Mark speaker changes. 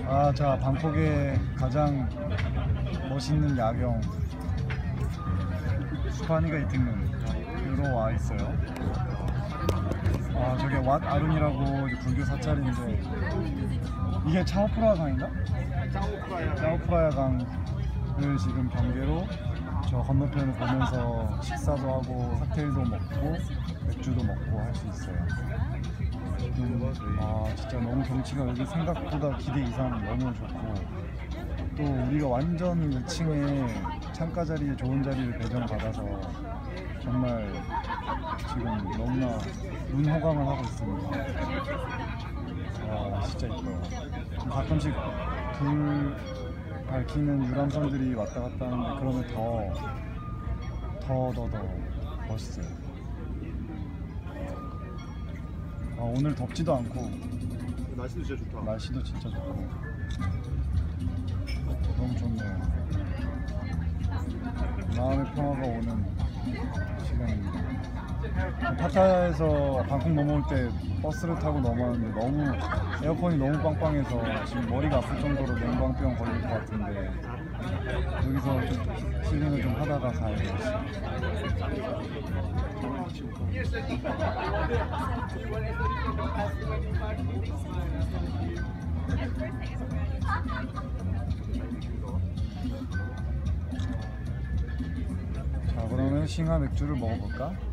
Speaker 1: 자, 방콕의 가장 멋있는 야경 수파니가 이팅룸으로 와 있어요. 저게 왓 아룬이라고 불교 사찰인데, 이게 차오프라야 강인가? 차오프라야 강을 지금 경계로 저 건너편을 보면서 식사도 하고 칵테일도 먹고 맥주도 먹고 할 수 있어요. 진짜 너무 경치가 여기 생각보다 기대 이상 너무 좋고, 또 우리가 완전 2층에 창가 자리에 좋은 자리를 배정받아서 정말 지금 너무나 눈호강을 하고 있습니다. 진짜 이뻐요. 가끔씩 불 밝히는 유람선들이 왔다 갔다 하는데 그러면 더 멋있어요. 오늘 덥지도 않고
Speaker 2: 날씨도 진짜 좋다.
Speaker 1: 날씨도 진짜 좋고 너무 좋네요. 마음의 평화가 오는 시간입니다. 파타야에서 방콕 넘어올 때 버스를 타고 넘어왔는데 너무 에어컨이 너무 빵빵해서 지금 머리가 아플 정도로 냉방병 걸릴 것 같은데, 여기서 좀 힐링을 좀 하다가 가야 되겠어요. 자, 그러면 싱하 맥주를 먹어볼까?